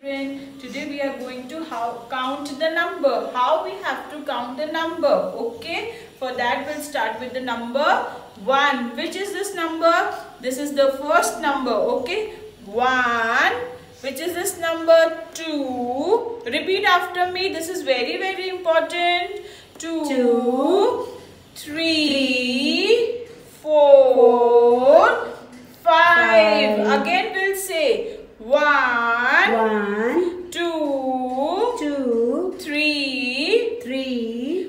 Today we are going to count the number. How we have to count the number. Okay. For that we'll start with the number 1. Which is this number? This is the first number. Okay. 1. Which is this number? 2. Repeat after me. This is very important. 2, 3, 4, 5. Again we'll say 1, 2, 3,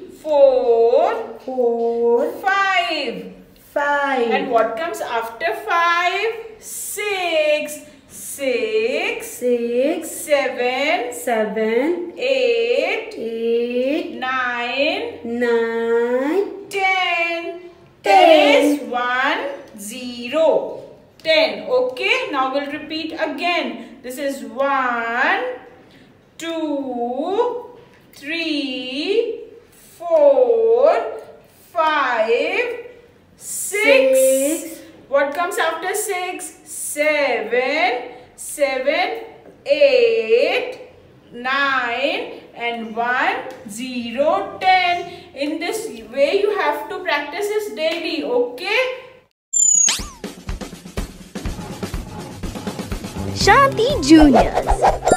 4, 5. And what comes after 5? 6. 7, 8, 9, 10. 10 is 1, 0. 10. Okay. Now we'll repeat again. This is 1, 2, 3, 4, 5, 6. What comes after 6? 7, 8, 9 and 1, 0, 10. In this way you have to practice this daily. Okay. Shanti Juniors.